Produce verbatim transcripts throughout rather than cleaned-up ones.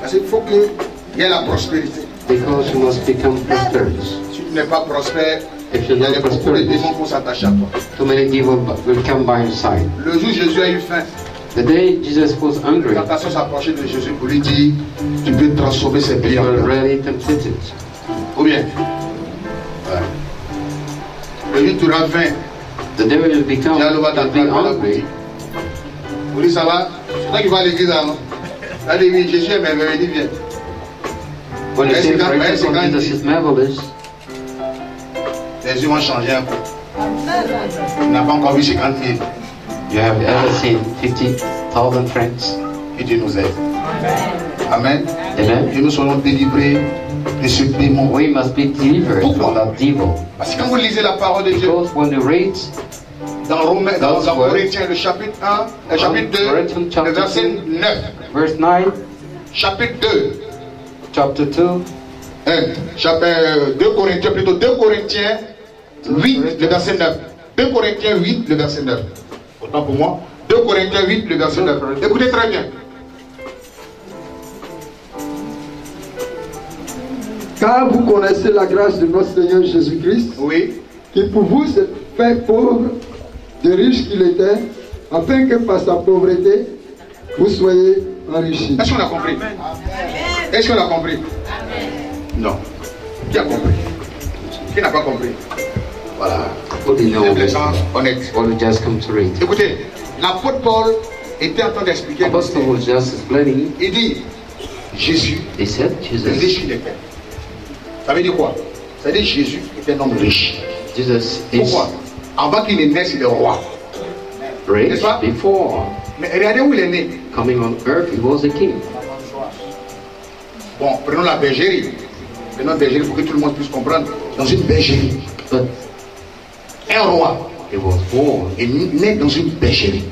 Parce qu'il faut qu'il y ait la prospérité. Because you must become prosperous. Si tu n'es pas prospère, If il you're y a not beaucoup de prosperous, démons pour s'attacher à toi. too many devils will come by your side. Le jour où Jésus a eu faim, The day Jesus was hungry, la tentation s'approchait de Jésus pour lui dire, tu peux transformer ces you pays en were pain. really tempted. Ou bien, ouais. Le jour où tu auras faim, The devil will become Dieu va will be t'attraper à la hungry. boutique. Vous dites, ça va? C'est toi qui vas à l'église, non? Allez, oui, Jésus est merveilleux, il dit, viens. When you Ouais, say, c'est quand- for ouais, c'est example, quand il Jesus dit- is marvelous, Les yeux vont changer un peu. Tu n'as pas encore vu cinquante mille. you have ever seen fifty thousand francs. Et Dieu nous aide. Amen. Amen. Et nous serons délivrés de ce démon. We must be delivered from that devil. Parce que quand vous lisez la parole de Dieu, Because when you read dans Romains, dans, Those dans words. Corinthiens, le chapitre un, le chapitre deux, Corinthians chapter le verset two. neuf, verse nine, chapitre deux, chapter two, hein, chapitre deux Corinthiens, plutôt deux Corinthiens huit, le verset neuf. deux Corinthiens huit, le verset neuf. Autant pour moi. deux Corinthiens huit, le verset neuf. Écoutez très bien. Car vous connaissez la grâce de notre Seigneur Jésus-Christ, Oui. qui pour vous s'est fait pauvre, de riche qu'il était, afin que par sa pauvreté, vous soyez enrichis. Est-ce qu'on a compris? Est-ce qu'on a compris? Non. Qui a compris? Qui n'a pas compris? Voilà. Who didn't know C'est this? plaisant, honnête. Or you just come to read. Écoutez, l'apôtre Paul était en train d'expliquer. Apostle was just explaining. Il dit, Jésus, He said, le Jesus, riche qu'il était. Ça veut dire quoi? Ça veut dire Jésus était un homme riche. Jesus is Pourquoi? Avant qu'il ne naisse, il est roi. rich N'est-ce pas? before Mais regardez où il est né. coming on earth. He was a king. Bon, prenons la bergerie. Prenons la bergerie pour que tout le monde puisse comprendre. Dans une bergerie, But un roi he was born. est né dans une bergerie.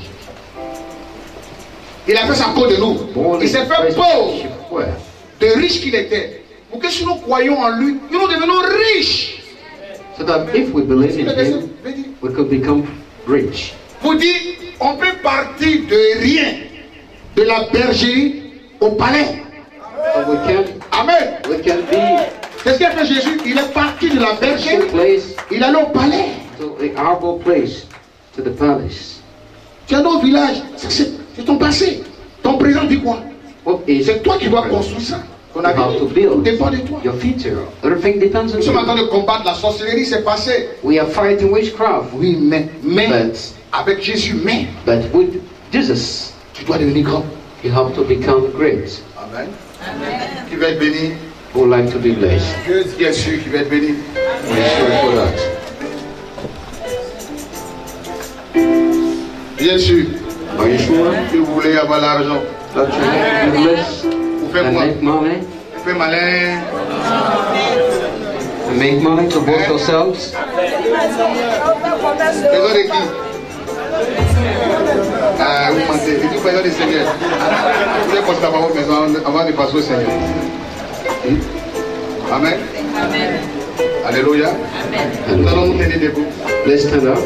Il a fait sa peau de nous. Born Il in s'est the fait first pauvre. where? De riche qu'il était. Pour que si nous croyons en lui, nous nous devenons riches. So that if we believe in Le verset him, veut dire, we could become rich. vous dites, on peut partir de rien, de la bergerie au palais. So we can, Amen. we can be Qu'est-ce qu'a fait Jésus? Il est parti de la to a bergerie, place, il est allé au palais. to a arbor place, to the palace. Tu es dans le village, c'est c'est ton passé. Ton présent dit quoi? What is C'est toi qui dois construire ça. Ton You have to avenir build dépend de toi. your future? Everything depends on Nous sommes en train you. de combattre la sorcellerie, c'est passé. We are fighting witchcraft, Oui, mais, mais but avec Jésus, mais but with Jesus, tu dois devenir grand. you have to become great. Amen. Qui va être béni? Who would like to be blessed? Dieu bien sûr qui va être béni. We're sure for that. Bien sûr. Are you sure Si vous voulez avoir l'argent, that you want to be blessed vous faites and quoi? make money? Vous faites malin. And make money to boost yourselves? Besoin de qui? Ah, vous mentez. C'est tout besoin du Seigneur. Vous voulez porter à votre maison avant de passer au Seigneur. Hmm? Amen. Alléluia. Nous allons nous tenir debout. Let's stand up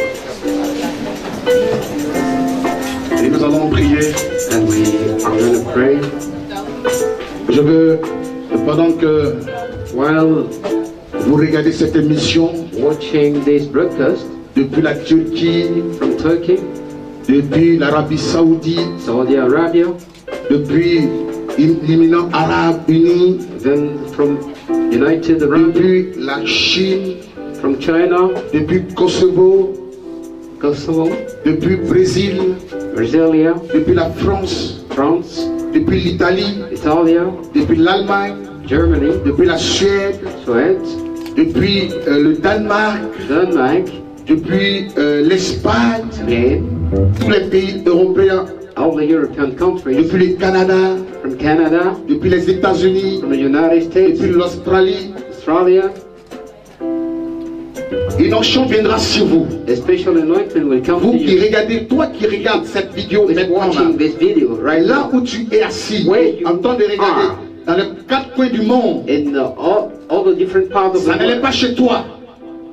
Et nous allons prier. and we are going to pray. Je veux, pendant que While vous regardez cette émission watching this broadcast depuis la Turquie, from Turkey, depuis l'Arabie Saoudite, Saudi Arabia, depuis l'imminent Arabe Uni, then from United Arab, depuis la Chine, from China, depuis Kosovo, Kosovo, depuis Brésil, Brasilia, depuis la France, France, depuis l'Italie, Italia, depuis l'Allemagne, Germany, depuis la Suède, Suède, depuis euh, le Danemark, Denmark, depuis euh, l'Espagne, Spain, tous les pays européens, all the European countries, depuis le Canada, from Canada, depuis les États-Unis, from the United States, depuis l'Australie. Australia, Une onction viendra sur vous. a special anointing will come to Vous qui you. regardez, toi qui regardes cette vidéo Who's maintenant, watching là, this video right là now, où tu es assis, Where you en train de regarder, are. dans les quatre coins du monde, in uh, all, all the different parts of ça the n'allait world, pas chez toi.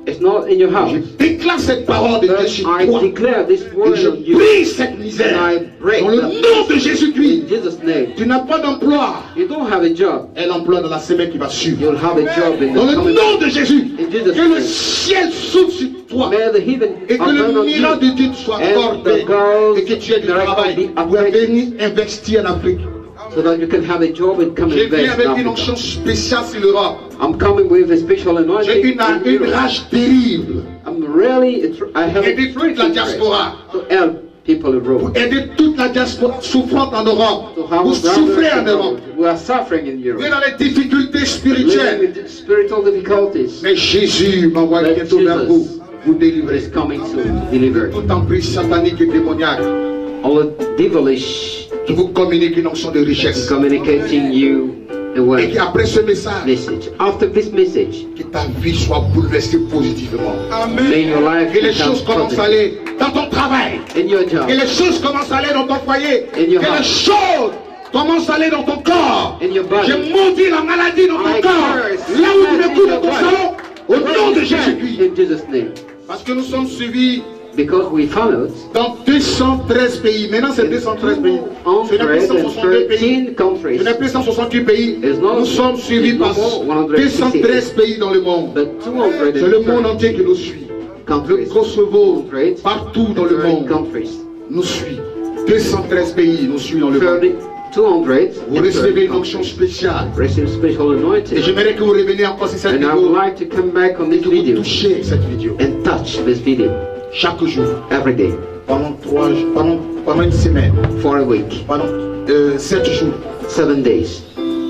It's not in your house. Je déclare cette parole de Dieu But sur I toi. declare this Et word je on you. brise cette misère. And I break Dans le the- nom de Jésus-Christ. In Jesus' name. Tu n'as pas d'emploi. You don't have a job. Un emploi dans la semaine qui va suivre. You'll have a job in Dans the le coming. nom de Jésus. In Jesus' Que le name. ciel s'ouvre sur toi. May the heaven Et que open le on miracle you. de Dieu te soit And accordé. the goals Et que tu aies du miracle travail be pour uplifted. venir investir en Afrique. So that you can have a job and come Je invest viens avec in une Africa. onction spéciale sur l'Europe. I'm coming with a special J'ai anointing. une, in une Europe. rage terrible. I'm really, I have Aider a toute la diaspora. to help people in Rome. Aider toute la diaspora souffrante en Europe. To have Vous brothers souffrez en in Europe. Europe who are suffering in Vous êtes Europe. dans les difficultés Living spirituelles. with spiritual difficulties. Mais Jésus m'envoie But bientôt vers vous. Jesus Vous délivrer. is coming soon to deliver. Tout emprise satanique et démoniaque. All the devilish Je vous communique une onction de richesse. communicating you the Et word qu'après ce message, message. After this message, que ta vie soit bouleversée positivement. may your life Que les become choses commencent à positive aller dans ton travail. in your job, Que les choses commencent à aller dans ton foyer. In your Que les house. choses commencent à aller dans ton corps. in your body. Je maudis la maladie dans ton I corps. curse Là où tu me sickness couches in dans your ton body. salon, au nom de Jésus-Christ. In Jesus' name. Parce que nous sommes suivis Because we followed dans deux cent treize pays. Maintenant, c'est deux cent treize pays. Ce n'est plus cent soixante-deux pays. one hundred thirteen countries, Ce n'est plus cent soixante-huit pays. It's not- Nous sommes suivis it's par no more one hundred deux cent treize pays dans le monde. but two hundred C'est le monde entier qui nous suit. Le countries, Kosovo, Great. partout dans le thirty monde, countries, nous suit. deux cent treize pays nous suivent dans le monde. thirty, two hundred Vous recevez une countries. onction spéciale. Receive special Et anointing. j'aimerais que vous reveniez encore sur cette And I would vidéo like to come back on et this que vous video touchiez cette vidéo. and touch this video Chaque jour, every day pendant trois jours, pendant, pendant une semaine, for a week, pendant euh, sept jours, seven days.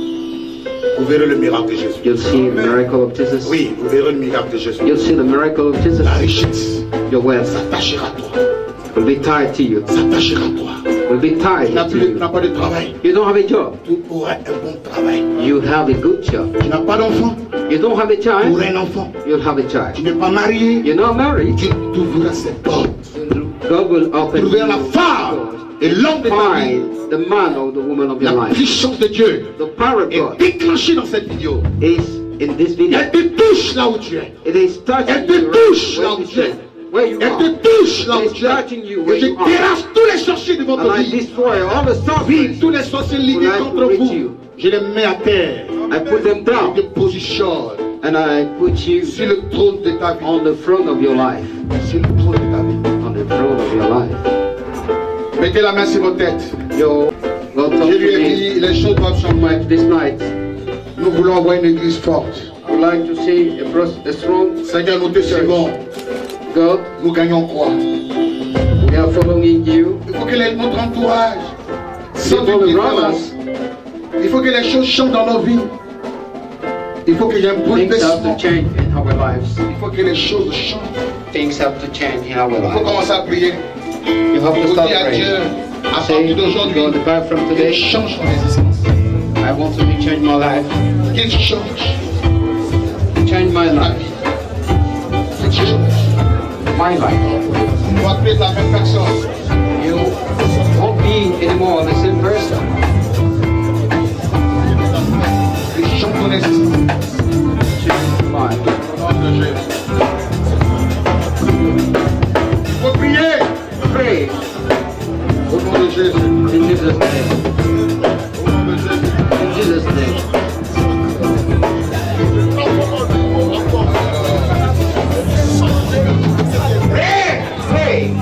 vous verrez le miracle de Jésus. You'll see the miracle of Jesus. Oui, vous verrez le miracle de Jésus. You'll see the miracle of Jesus. La richesse Your wealth s'attachera à toi. will be tied to you. S'attachera à toi. Will be tied Tu n'as to plus, tu you. n'as pas de travail. You don't have a job. Tu auras un bon travail. You have a good job. Tu n'as pas d'enfant. You don't have a Tu child. auras un enfant. You'll have a Tu child. n'es pas marié. You're not married. Tu t'ouvriras cette porte. God will open Tu trouveras la you femme et l'homme de ta vie. find the man or the woman of your La life. puissance de Dieu The power of est God déclenchée dans cette vidéo. is in this video. Elle te touche là où tu es. It is touching Elle te you touche right là where où you tu es. stand, where you Elle are. te touche là It où is tu es. touching you Et where je you are. terrasse tous les sorciers de votre And I vie. destroy all the Oui, sorceries. tous les sorciers ligués Will I contre reach vous. you? Je les mets à terre. I put them Je down te positionne and I put you sur le trône de ta vie. on the throne of your life. Sur le trône de ta vie. On the throne of your life. Mettez la main sur votre tête. Yo, God talk Je to lui ai me dit, les choses doivent changer. this night. Nous voulons avoir une église forte. I would like to see a, pros- a strong Seigneur, nous te suivons. God. Nous gagnons quoi? We are following you. Il faut que les- notre entourage sente People une around différence. us, Il faut que les choses changent dans nos vies. Il faut qu'il y ait un things have bouleversement. to change in our lives. Il faut que les choses changent. Things have to change in our Il faut lives. commencer à prier. You have Il to faut start dire à Dieu, praying. à Say, partir d'aujourd'hui, God, apart from qu'il today, change mon existence. I want to be change my life. Qu'il change Change my ma life. vie. Qu'il change. My life. On va plus être la même personne. You won't be anymore the same person. Qu'il change ton existence. Change your life. Au nom de Jésus. Il faut prier. Pray Au nom de Jésus. in Jesus' name. Au nom de Jésus. In Jesus' name. Prie. Pray.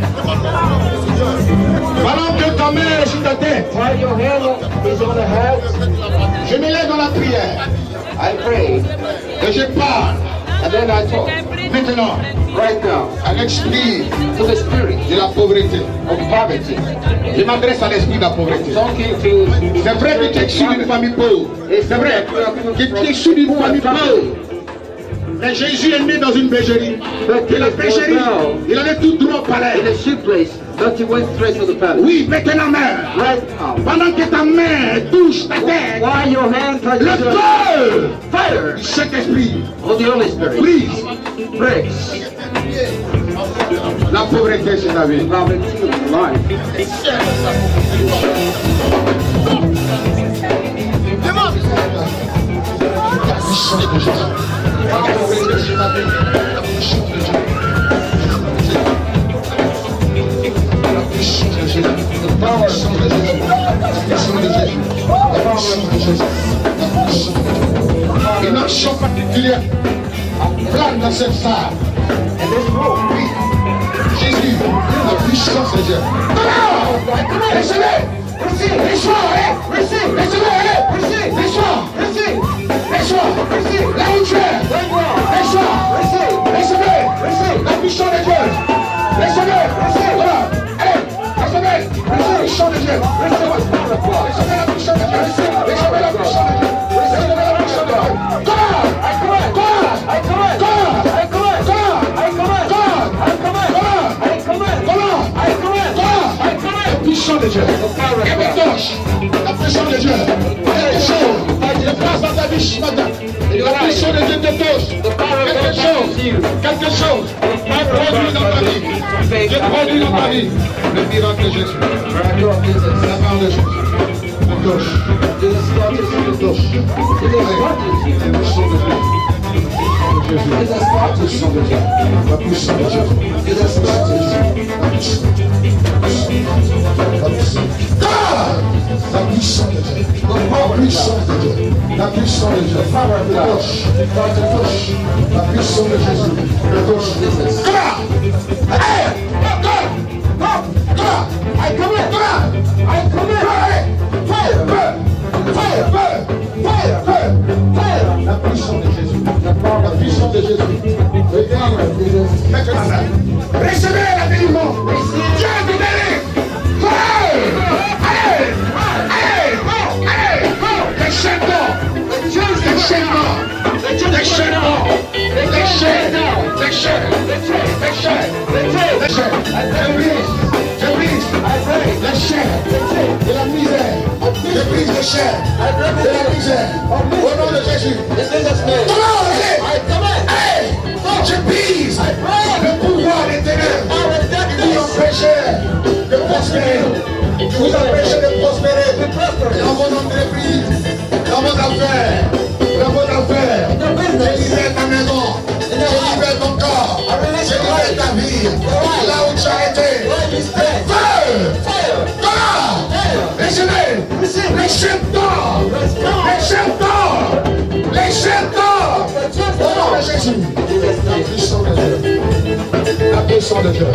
Pendant que ta main est sur ta tête, While your hand is on the head, je me lève dans la prière I pray. et je parle And then I talk. maintenant Right now. à l'esprit To the spirit de la pauvreté. of poverty. Je m'adresse à l'esprit de la pauvreté. Talking to C'est vrai que tu es issu d'une famille pauvre. C'est vrai que tu es issu d'une famille pauvre. Mais Jésus est né dans une bergerie. Et la bergerie, il allait tout droit au in palais. a sheep place, but he went straight to the palace. Oui, maintenant main. Right now. Pendant que ta main touche ta tête, While your hand touches le your feu fire du Saint-Esprit of the Holy Spirit brise breaks la pauvreté sur ta vie. poverty of life. La puissance de Jésus. La pauvreté sur ta vie. puissance de Jésus. La puissance. Une action particulière plane dans cette salle. Oui. Jésus, la puissance de Dieu. Laissez-le. Laisse-moi, laisse-moi, laisse-moi, laisse-moi, là où tu es, laisse-moi, laisse-le, la puissance de Dieu, laisse-le, voilà, allez, laisse-le, la puissance de Dieu, laisse-moi, laisse-le la puissance de Dieu, laisse-le la puissance de Dieu, laisse-le la puissance de Dieu, God, God, God, God, God, God, la puissance de Dieu, la puissance de Dieu, quelque chose, je passe dans ta vie ce matin, la puissance de Dieu te touche, quelque chose, quelque chose, je produis dans ta vie, je produis dans ta vie, le miracle de Jésus, la main de Jésus, la touche, la touche, la puissance de Dieu. Jésus, la puissance de Dieu, la puissance de Dieu, la puissance de Dieu, la puissance de Dieu. La puissance de Dieu, la puissance de Dieu, la puissance de Dieu, la touche, la touche, la puissance de Jésus, la touche. Come on! Hey! Come on! Come on! I come in! Come on! I come in! Fire! Fire! Fire! Fire! Fire! Fire! La puissance de Jésus, la puissance de Jésus. Recevez la délivrance. Dieu vous délivre. Fire! Allez! Allez! Allez! Les chaînes d'or! Les chaînes d'or! Les chaînes d'or! Les chaînes! Les chaînes! Les chaînes! Les chaînes! Je brise! Je brise! Les chaînes de la misère! Je brise les chaînes de la misère! Au nom de Jésus! Allez! Je brise le pouvoir des ténèbres qui vous empêchait de prospérer, qui vous empêchait de prospérer dans vos entreprises, dans vos affaires, dans vos affaires. Je libère ta maison, je libère ton corps, je libère ta vie, là où tu as été. Feu! Feu! Laissez-les! Les chaînes d'or! Les chaînes d'or! Les chaînes d'or! Au nom de Jésus! La puissance de Dieu. La puissance de Dieu.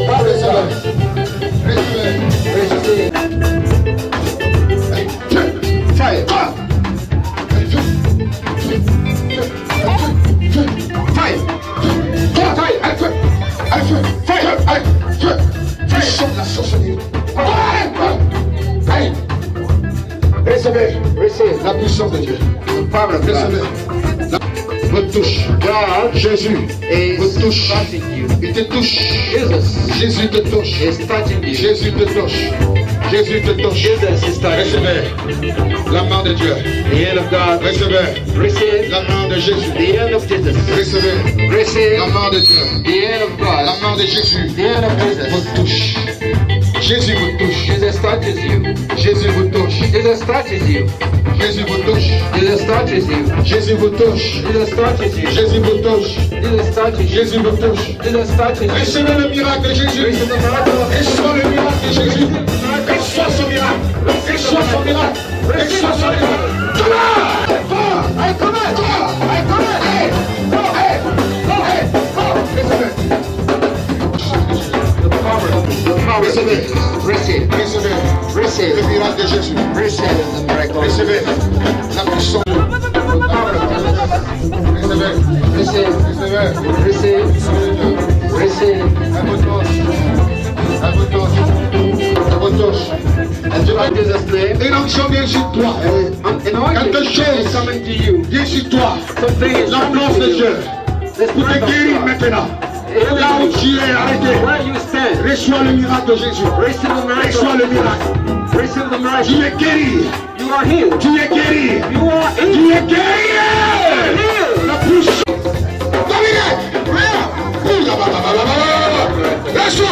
Recevez. Fire. Fire. Fire. Fire. Fire. La sorcellerie. Recevez. Recevez. La puissance de Dieu. Recevez. Vous touche. God, Jésus vous touche. Il te touche. Jesus. Jésus te touche. Jésus te touche. Jésus te touche. Recevez la main de Dieu. The hand of God. Recevez. Receive la main de Jésus. The hand of Jesus. Recevez. Receive la main de Dieu. The hand of God. La main de Jésus. The hand of Jesus. Vous touche. Jésus vous touche. Jesus touches you. Jésus vous touche. Jesus touches you. Jésus vous touche. Jesus touches you. Jésus vous touche. Jesus touches you. Jésus vous touche. Jesus touches you. Jésus vous touche. Jesus touches you. Recevez le miracle de Jésus. Reçois le miracle de Jésus. Reçois son miracle. Reçois son miracle. Reçois son miracle. Come on! I come in! I come in! Hey! Hey! Hey! Recevez. Recevez. Recevez. Recevez. Recevez le miracle de Jésus. Recevez the miracle. Recevez la puissance. Recevez. Recevez. Recevez. Recevez. Recevez. À votre touche. À votre touche. À votre touche. Une onction vient sur toi. Quelque chose vient sur toi. La force de Dieu. Pour te guérir maintenant. Là où tu es arrêté, reçois le miracle de Jésus. Reçois le miracle. Tu es guéri. Tu es guéri. Tu es guéri. La puissance. Dominique. Reçois.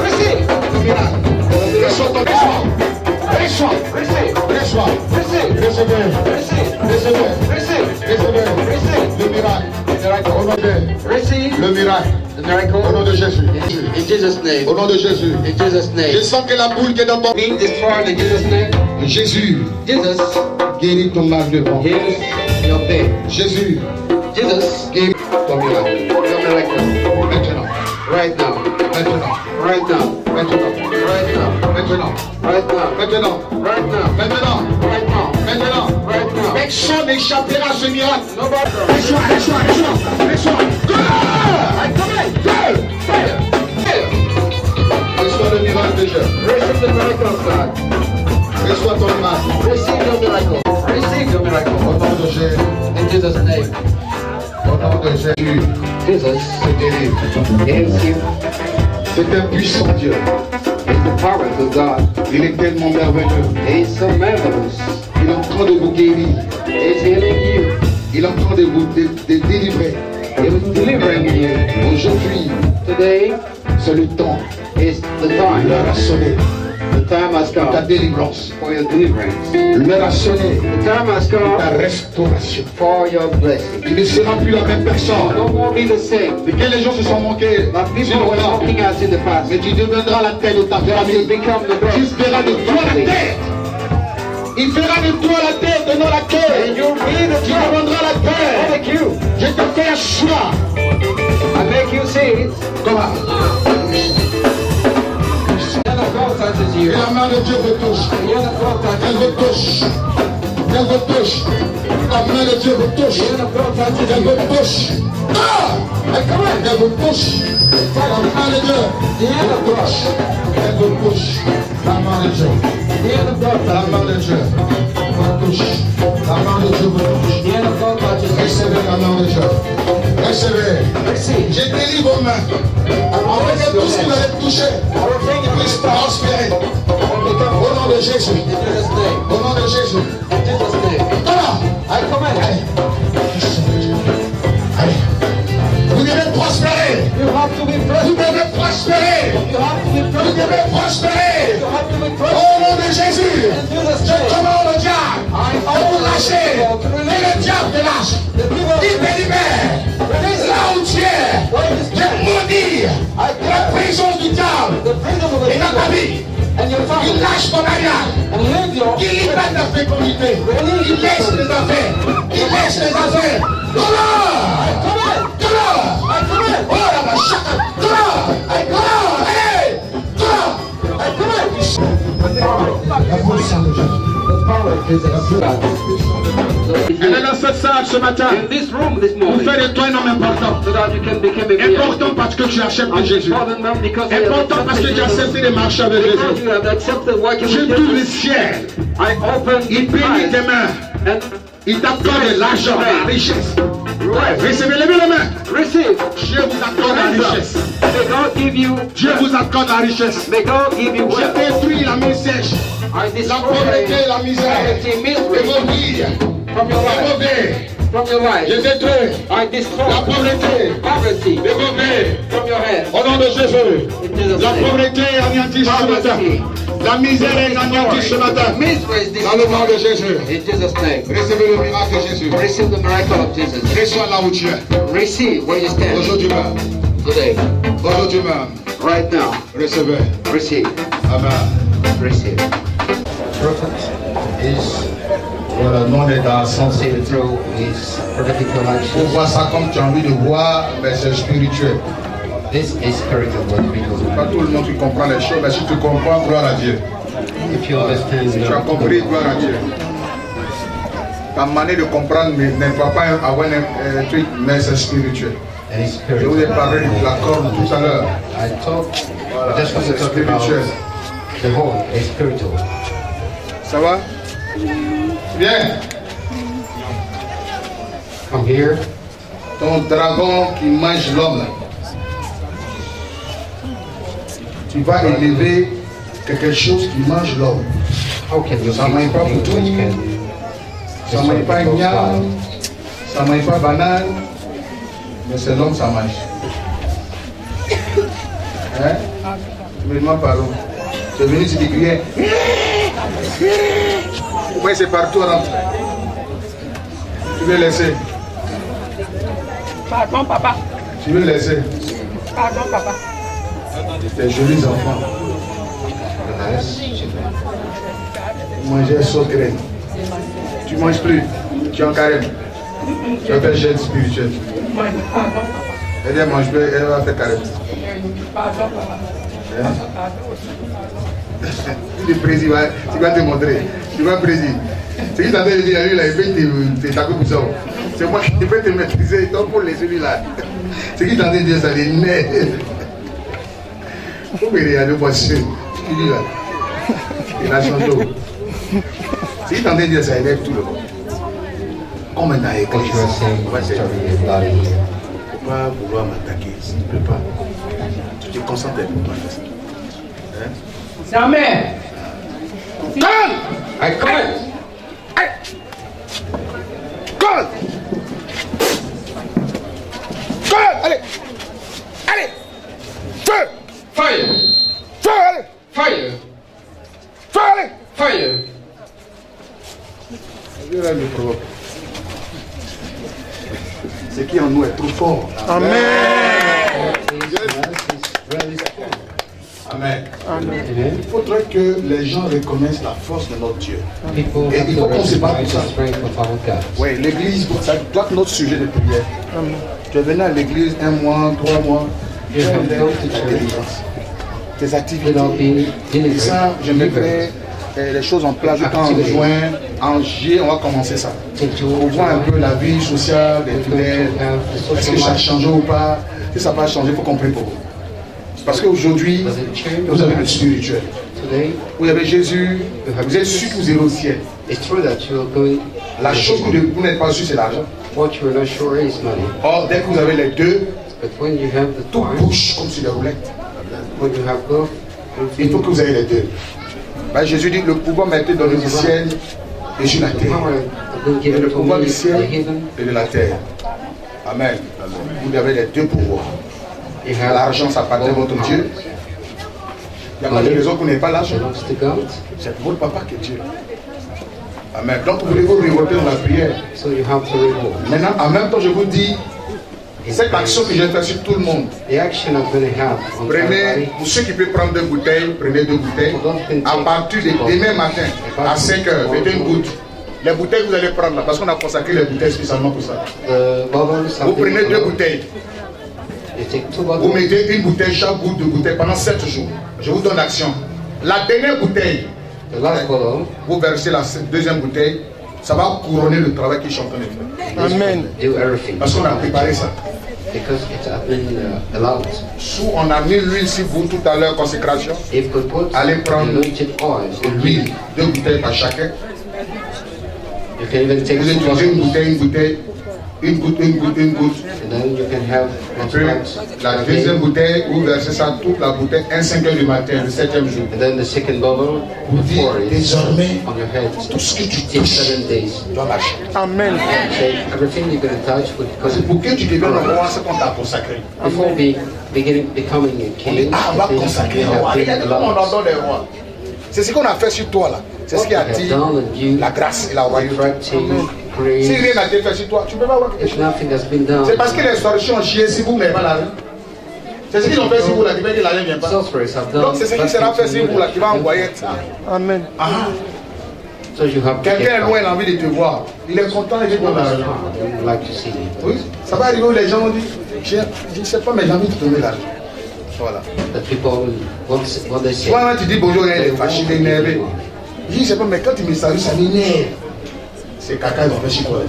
Reçois ton puissance. Reçois. Reçois. Recevez. Recevez. Recevez. Le miracle. Receive le miracle. The miracle. Au nom de Jésus. In Jesus' name. Au nom de Jésus. In Jesus' name. Je sens que la boule qui est dans ton Being destroyed in Jesus' name. Jésus. Jesus. guéris ton mal de ventre. Heals your pain. Jésus, Jesus, guéris ton miracle. your miracle. Maintenant, Right now. maintenant, Right now. maintenant, Right now. maintenant, Right now. maintenant, Right now. maintenant, Right now. maintenant. Right now. Personne n'échappera à ce miracle. Nobody. Reçois, reçois, reçois, reçois. Go! I command. Go! Fire. Fire. Reçois le miracle de Dieu. Receive the miracle of God. Reçois ton miracle. Receive your miracle. Receive your miracle. Au nom de Jésus. In Jesus' name. Au nom de Jésus. Jesus Se délivre. heals you. C'est un puissant Dieu. He's the powerful God. Il est tellement merveilleux. He is so marvelous. Il est en train de vous guérir. He is healing you. Il est en train de vous dé- de délivrer. He is delivering you. Aujourd'hui, Today c'est le temps. is the time. L'heure a sonné. The time has Ta come délivrance. for your deliverance. L'heure a sonné. The time has Ta come restauration. for your blessing. Tu ne seras plus la même personne. No more be the same. Et que les gens se sont moqués But sur people were le temps. mocking us in the past. Mais tu deviendras la tête de ta You famille. become the Tu best. feras de toi la tête. Il fera de toi la tête et non la And queue. you'll be the Tu top. deviendras la I tête. make you. Je te fais un choix. I make you see it. Comment? Then of God touches Et you. la main de Dieu vous touche. Then of God Elle touches vous touche. Elle vous touche. La main de Dieu vous touche. you. Then of God touches Elle you. vous touche. Ah! Elle comment? Elle vous touche. La main de Dieu. The hand of God. Elle vous touche. La main de Dieu. The hand of God La touches main de Dieu vous touche. La main de Dieu vous touche. you. The hand of God touches you. Recevez la main de Dieu. Recevez. Receive. Je délivre vos mains. Avec tout ce que vous avez touché, puisse prospérer. Au nom de Jésus. In Jesus' name. Au nom de Jésus. In Jesus' name. Voilà. I command. Allez. Vous devez prospérer. You have to be Vous prosperous. devez prospérer. You have to be Vous prosperous. devez prospérer. You have to be Au prosperous. nom de Jésus. In Jesus' Je name. commande au diable de vous lâcher. Et le diable te lâche. The people Il te libère. Là où tu es. Je maudis la présence du diable. the freedom of the Et dans ta people vie. and your Il family. lâche ton mariage. And live your Il libère ta fécondité. Il laisse les affaires. Il laisse les affaires. Voilà. command. Voilà. I command. Oh la vache. Voilà. Voilà. Allez. Voilà. I command. La puissance de Jésus. The power of Jesus. So if Elle est you dans cette salle ce matin. in this room this Pour morning, faire de toi un homme important. so that you can become a Important parce que tu acceptes Jésus. important man because you have Important parce que tu as accepted accepté de marcher avec because Jésus. you have accepted walking Je with t'ouvre le Jesus. ciel. I open Il bénit tes mains. and Il t'accorde l'argent, la richesse. right. Recevez, levez les mains. Receive. Dieu vous accorde la richesse. May God give you. Dieu vous accorde la richesse. May God give you Je wealth. détruis la main sèche, I la destroy pauvreté, la misère, poverty, et misery vos vies. from your La life. pauvreté, From your life. je détruis I la destroy pauvreté, poverty et vos vies. from your head. Au nom de Jésus, In Jesus' la name. pauvreté est anéantie ce matin. La misère est anéantie ce matin. Misery is Dans le nom de destroyed. Jésus, In Jesus' name. recevez le miracle de Jésus. Receive the miracle of Jesus. Reçois là où tu es. Receive where you stand Aujourd'hui même, today. aujourd'hui même, Right now. recevez. Receive. Amen. Receive. Is, voilà, non est dans le sens. See it through his prophetic Pour action. voir ça comme tu as envie de voir, mais c'est spirituel. This is spiritual what people do. Pas tout le monde qui comprend les choses, mais si tu comprends, gloire à Dieu. If you understand Si tu as compris, gloire à Dieu. Ta manière de comprendre ne ne va pas avoir un, un truc, mais c'est spirituel. and it's Je vous ai spiritual. parlé de la corde tout à l'heure. I talk Voilà, just want to c'est talk about spirituel. the whole is spiritual. Ça va? Bien. From here, Ton dragon qui mange l'homme, là. Tu vas élever quelque chose qui mange l'homme. how can you Ça mange pas things boutou, which can ça mange pas igname, ça mange pas banane, mais c'est l'homme ça mange. Hein? Tu me demandes pardon. Tu es venu, tu dis crier. Oui, c'est partout à rentrer. Tu veux laisser. Pardon, papa. Tu veux laisser. Pardon, papa. Tes jolis enfants. Manger saugré. Tu Tu manges plus. Tu es en carême. Tu vas faire gêne spirituelle. Elle ne mange plus, elle va faire carême. Le président, tu vas te montrer. Tu vas présider. Ce qui t'avait dit à lui, là, il peut te taper pour ça. C'est moi qui peux te maîtriser, toi pour les celui-là. Ce qui t'avait dit, ça les nerfs. Il faut me regarder, moi, c'est. Il dit là. Il a changé. Ce qui t'avait dit, ça élève tout le monde. Comme un aïe, quand tu vas pas vouloir m'attaquer, s'il ne peut pas. Tu te concentres pour toi. Jamais. Calme! I can't. Calme! Calme! Allez! Allez! Feu! Fire. Feu! Allez! Fire. Feu! Allez! Fire. Dieu là me provoque. Ce qui en nous est trop fort. Amen. Amen. Amen. Il faudrait que les gens reconnaissent la force de notre Dieu. People Et have il to faut qu'on se batte pour recognize ça. the strength of our God. Oui, l'église, ça doit être notre sujet de prière. Tu es venu à l'église un mois, trois mois, tu You as have la gone to church délivrance. Tes without activités. being Et delivered. ça, je mettrai euh, les choses en place. Je en juin, en juillet, on va commencer ça. On voit un peu la vie sociale des fidèles. Est-ce que ça a changé ou pas? Si ça n'a pas changé, il faut qu'on prie pour vous. Parce qu'aujourd'hui, vous avez le spirituel. Today, Vous avez Jésus, vous êtes sûr que vous irez au ciel. it's true that you are going. La chose que vous n'êtes pas sûr, c'est l'argent. What you are not sure is money. Or, dès que vous avez les deux, But when you have the tout time, bouge comme sur des roulettes. when you have both, Il faut que vous ayez les deux. Ben, Jésus dit, le pouvoir m'a été donné du ciel et sur la the terre. power has been Et given le to pouvoir me du in the ciel heaven. et de la terre. Amen. Vous avez les deux pouvoirs. You have L'argent, ça appartient à votre Dieu. Il n'y a pas de raison qu'on n'ait pas l'argent. belongs to God. C'est votre papa qui est Dieu. Amen. Donc, vous voulez vous révolter dans la prière. So you have to revolt. Maintenant, en même temps, je vous dis, cette action que j'ai faite sur tout le monde, The action I'm going to have on prenez, everybody. pour ceux qui peuvent prendre deux bouteilles, prenez deux bouteilles. À partir de demain matin, à cinq heures, mettez une goutte. Les bouteilles que vous allez prendre là, parce qu'on a consacré les bouteilles spécialement pour ça. The bubbles have Vous been prenez deux allowed. bouteilles. You take two Vous bottles. mettez une bouteille, chaque goutte de bouteille pendant sept jours. Je vous donne l'action. La dernière bouteille, The last bottle, vous versez la deuxième bouteille, ça va couronner le travail qu'ils sont en train de faire. Amen. do everything. Parce qu'on a préparé ça. Because it has been uh, allowed. Sous, on a mis l'huile sur vous tout à l'heure, consécration. If we put Allez prendre anointed oil on l'huile, you, deux bouteilles par chacun. you can even take Vous two utilisez une bottles bouteille, une bouteille, une goutte, une goutte, une goutte. and then you can have Puis, la deuxième bouteille, vous versez ça, toute la bouteille, un cinq heures du matin, le septième jour. and then the second bubble, Vous dites, pour it désormais, on your head. tout ce que tu Take touches seven days. doit marcher. Amen. Say everything you're going to touch would C'est come pour que tu deviennes le roi, c'est qu'on t'a consacré. before be, beginning, becoming a On dit, king. ah, on va the things consacrer you le roi. have been Regardez comment on allowed. adore les rois. C'est ce qu'on a fait sur toi là. C'est ce qui attire la grâce et la royauté. Attracting Si grace. rien n'a été fait sur toi, tu ne peux pas voir quelque If chose. nothing has been done, C'est parce que les sorciers ont chié si vous n'avez pas l'argent. C'est ce qu'ils ont fait si vous là, qui fait que l'argent ne vient pas. sorcerers have done. Donc c'est ce qui sera fait si vous là, qui va envoyer ça. Amen. Ah, So you have to quelqu'un est get loin, il a envie de te voir. Il est content et il donne l'argent. I would like to see you. Oui, ça va arriver où les gens vont dire, je ne sais pas, mais j'ai envie de te donner l'argent. Voilà. That people will, what, what they say. Soit là, tu dis bonjour, il est fâché, il est énervé. Je dis, je sais pas, mais quand il me salue, ça m'énerve. C'est caca, ils ont fait chez toi.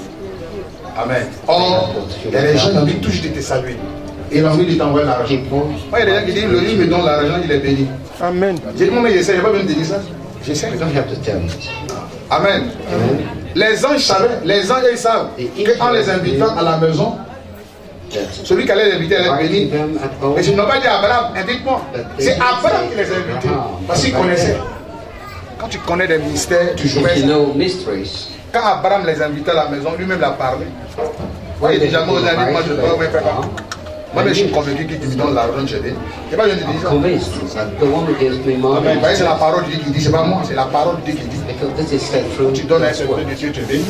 Amen. Or, il y a des gens qui ont envie toujours de te saluer. Et il a envie de t'envoyer l'argent. People, Moi, il y a des gens qui disent, le jour où il me donne l'argent, il est béni. Amen. J'ai dit, moi, mais j'essaie, il n'y a pas besoin de dire ça. J'essaie. we don't have to tell it. Amen. Amen. Les anges savaient, les anges, ils savent qu'en les invitant à la maison, That celui qui allait les inviter, elle est inviting béni. them at home, Mais je n'ai pas dit à Abraham, invite-moi. C'est Abraham qui les a invités. Parce qu'il connaissait. Quand tu connais des mystères, tu jouais if you ça. know mysteries, Quand Abraham les invitait à la maison, lui-même l'a parlé. Moi, il dit jamais aux invités, moi je ne peux pas faire ça. Moi, mais je suis convaincu qu'il me donne l'argent de chérie. C'est pas je te dis ça. convinced that the one who gives me money, Amen. C'est la parole de Dieu qui dit, c'est pas moi, c'est la parole de Dieu qui dit. because this is said through Tu donnes un God's word. secret de Dieu, tu es béni.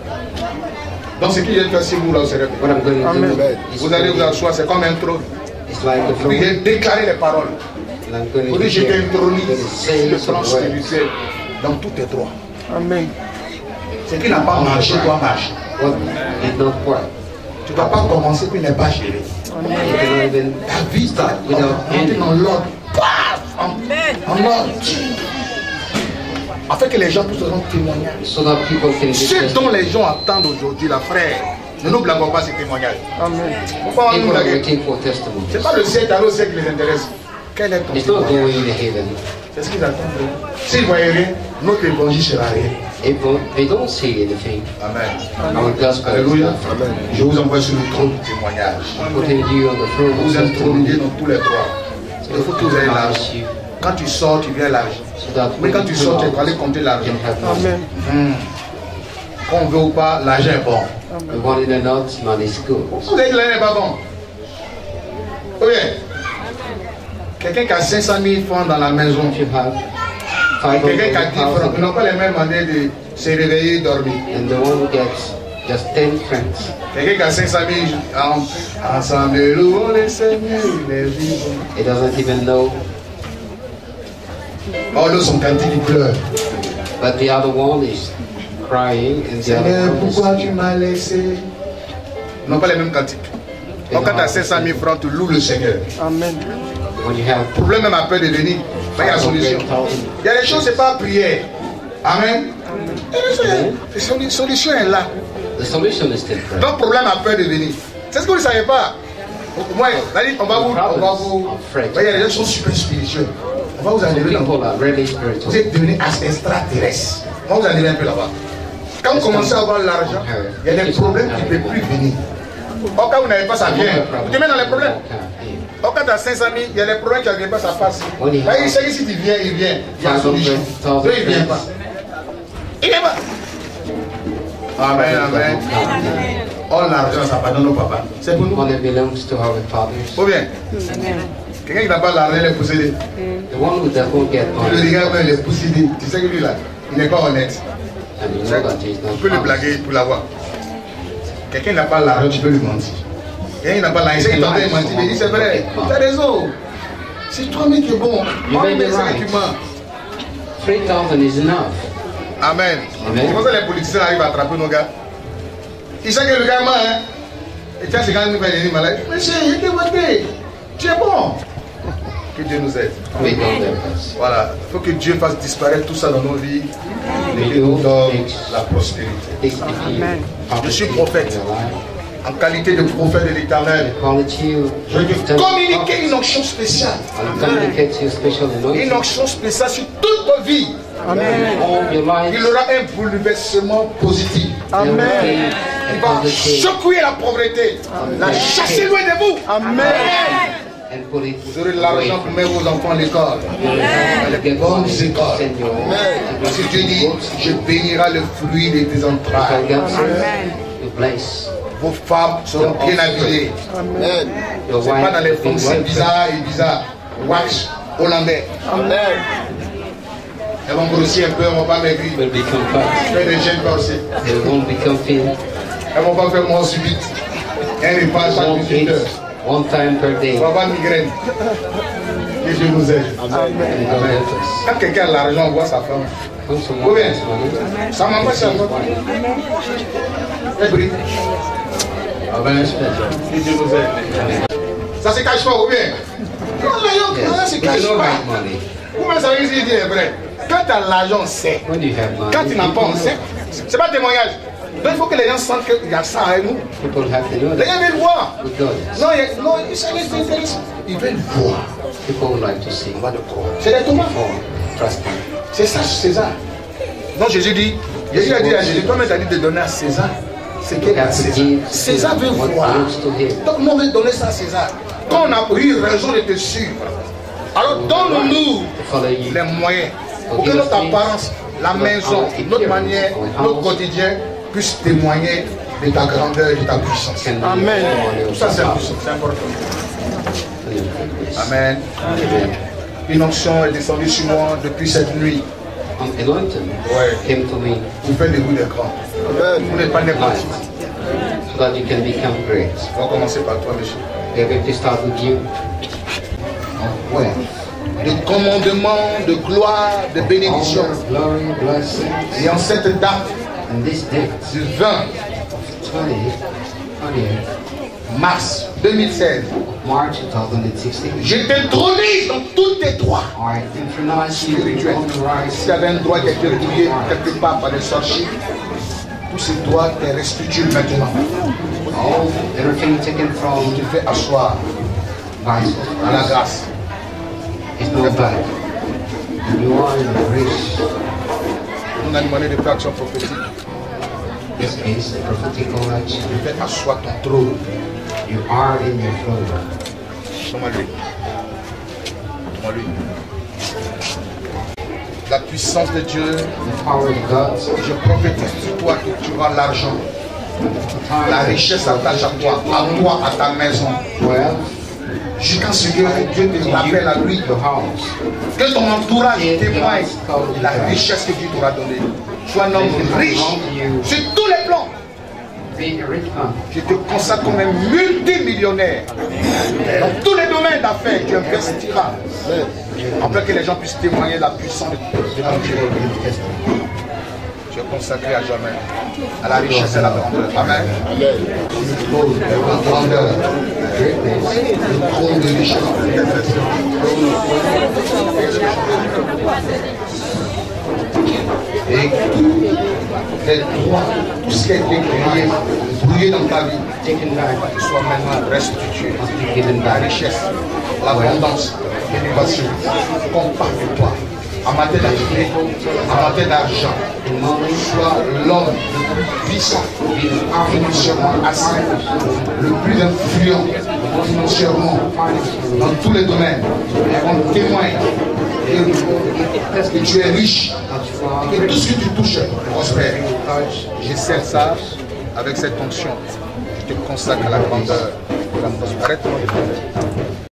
Donc, ce qui vient de faire si vous là au cérébre, What I'm going to Amen. do is vous allez vous asseoir, c'est comme un trône. it's like the Vous throne, dites, déclarer les paroles. and I'm going Vous to dites, je declare t'intronise the sur le sayings plan of the word. spirituel dans tous tes droits. Amen. Ce qui n'a pas marché doit marcher. What did not work? Tu ne dois pas commencer puis ne pas gérer. You cannot even Ta vie doit without ending. en l'ordre. Paf! En, en ordre. Afin que les gens puissent rendre témoignage. So that people can Ce get dont les gens attendent aujourd'hui, la frère, ne nous blaguons pas ces témoignages. Pourquoi on nous people are blague? waiting for testimony. Ce n'est pas le ciel, d'aller au ciel qui les intéresse. Quel est ton It's not témoignage? going to heaven. C'est ce qu'ils attendent. S'ils ne voyaient rien, notre évangile sera rien. If they don't see anything, Amen. our gospel is Alléluia. not. Je vous envoie sur le trône du témoignage. Putting you on the throne of Vous testimony. introduisez dans tous les droits. Il faut que vous ayez l'argent. Bless you, Quand tu sors, tu viens l'argent. so that Mais when quand you tu come sors, tu out, vas aller compter you l'argent. can have money. Hmm. Qu'on veut ou pas, l'argent est bon. We want it or not, money is good. Vous avez dit l'argent n'est pas bon. Oui. Quelqu'un qui a cinq cent mille francs dans la maison. If you have five Quelqu'un qui a hundred dix francs. Ils thousand n'ont pas les mêmes manières de se réveiller et dormir. and the one who gets just ten friends, Quelqu'un qui a cinq cent mille, en- ensemble, louons le Seigneur, les vivants. he doesn't even know. Oh, là, son cantique, il pleure. But the other one is crying and the Seigneur, other one pourquoi is tu m'as laissé? Ils n'ont pas les mêmes cantiques. Donc, quand tu as cinq cent mille francs, tu loues le Seigneur. when you have Le problème même a peur de venir. Il y a la solution. Il y a des choses, c'est pas prière. Amen. La solution est là. the solution is still prayer. Donc, le problème a peur de venir. C'est ce que vous ne savez pas. Moi, on va vous. On va vous. Il y a des gens qui sont super spirituels. On va vous Some enlever dans people are really spiritual. Vous êtes devenu extraterrestre. On va vous enlever un peu là-bas. Quand vous commencez à avoir l'argent, il y a des problèmes qui ne peuvent plus venir. Au cas où vous n'avez pas, ça vient. Vous te mettez dans les problèmes. Au cas où tu as cinq cent mille, il y a des problèmes qui ne viennent pas, ça passe. Il sait que si tu viens, il vient. Il y a une solution. Donc il ne vient pas. Il ne vient pas. Amen, amen. Oh, l'argent, ça pardonne nos papas. C'est pour nous. Money belongs to our fathers. Ou bien, quelqu'un qui n'a pas l'argent, il est possédé. The one who doesn't get Tu le money, regardes, il est possédé. Tu sais que lui là, il n'est pas honnête. and you know that he's Tu not peux le honest. blaguer pour l'avoir. Quelqu'un n'a pas l'argent, tu peux lui mentir. Quelqu'un n'a pas l'argent, il sait qu'il t'a mentir, mais il dit c'est vrai. Tu as raison. C'est toi-même qui est bon. Moi, may be mais c'est right. que tu mens. Three thousand is enough. Amen. Amen. C'est pour ça que les politiciens arrivent à attraper nos gars. Ils savent que le gars ment, hein. Et tiens, c'est quand nous venons malade. Monsieur, il était voté. Tu es bon. Que Dieu nous aide. We don't have us. Voilà. Il faut que Dieu fasse disparaître tout ça dans nos vies. Et We qu'il nous do donne things. la prospérité. This is the Je suis prophète. En qualité de prophète de l'Éternel, Quality you je vais te communiquer une onction spéciale. I'll communicate you special Une anointing. onction spéciale sur toute votre vie. All your life. Il aura un bouleversement positif. There will be Il a va positive secouer la pauvreté. La chasser loin de vous. and put it Vous aurez away. l'argent pour mettre vos enfants à l'école. You will have Les to get bonnes money to écoles. send your Parce que Dieu dit, je bénirai le fruit de tes entrailles. You bless. Vos femmes seront bien habillées. Your C'est pas dans les wife will be fonctions well bizarres et bizarres. Wax hollandais. Elles vont grossir un peu, elles vont pas maigrir. will become fat. Faire des gènes pas aussi. They won't become thin. Elles vont pas faire mort subite. Un repas They chaque won't dix-huit eat heures. one time per day. On va pas de migraine. Que Dieu nous aide. And it don't help us. Quand quelqu'un a l'argent, on voit sa femme. When someone Oui. has money, Ça m'empêche it's ça. his wife. Elle brille. Amen. Que Dieu nous aide. Ça se cache pas ou bien? Non, l'argent, ça se Yes. cache If you don't pas. have money, Vous-même savez si c'est vrai. Quand tu as l'argent, c'est. when you have money, Quand tu n'as pas, on sait. C'est pas témoignage. Donc il faut que les gens sentent qu'il y a ça avec nous. people have to know Les that gens veulent voir. with God. Non, il y a- non, ça les intéresse. Ils veulent voir. People would like to see On va de croire. C'est des tomates. for trusting. C'est ça, César. Donc Jésus dit, Jésus a dit à Jésus, toi-même tu as dit de donner à César ce qu'il y a à César. César veut what voir. belongs to him. Donc nous on veut donner ça à César. Quand on a eu raison de te suivre, alors donne-nous To follow you. les moyens pour que notre apparence, la maison, notre manière, notre quotidien puisse témoigner de ta grandeur et de ta puissance. Can be Amen. Tout ça c'est important. C'est important. Amen. Amen. Une onction est descendue sur moi depuis cette nuit. An anointing Ouais. came to me Vous faites des bouts d'écran. Vous n'êtes pas n'importe life qui. so that you can become great. On va commencer par toi, monsieur. We are going to start with you. Ouais. De commandements, de gloire, de bénédiction. Honor, glory, blessing. Et en cette date And this date, du vingt twentieth, twentieth mars deux mille seize, March two thousand sixteen, je t'introduis dans tous tes droits I introduce you spirituels. on the rise. Si tu avais un droit qui a été régulier quelque part par les sorciers, tous ces droits t'es restitués maintenant. All everything taken from Tu fais asseoir vice dans la grâce. is no back. You are in the grace. On a demandé de faire action prophétique. This is the prophetical action. Tu fais asseoir ton trône. You are in your throne. Comment lui Comment lui La puissance de Dieu, The power of God. je prophétise sur toi que tu auras l'argent. La richesse s'attache à toi, à toi, à ta maison. Well, Jusqu'à ce que Dieu te rappelle à lui. your house. Que ton entourage témoigne de la richesse que Dieu t'aura donnée. Sois un homme riche sur tous les plans. Be a rich man. Je te consacre comme un multimillionnaire. Dans tous les domaines d'affaires, tu investiras. Afin que les gens puissent témoigner de la puissance de de ton Dieu. Tu es consacré à jamais à la richesse et à la grandeur. Amen. Le trône de la grandeur, le trône de richesse. Et tous les droits, tout ce qui a été grillé, brouillé dans ta vie, soit maintenant restitué. La richesse, l'abondance, l'élévation, compare de toi. En matière d'activité, en matière d'argent, sois l'homme le plus puissant, financièrement assis, le plus influent financièrement dans tous les domaines. Et on témoigne que tu es riche et que tout ce que tu touches prospère. Je scelle ça avec cette onction. Je te consacre à la grandeur de la prospérité.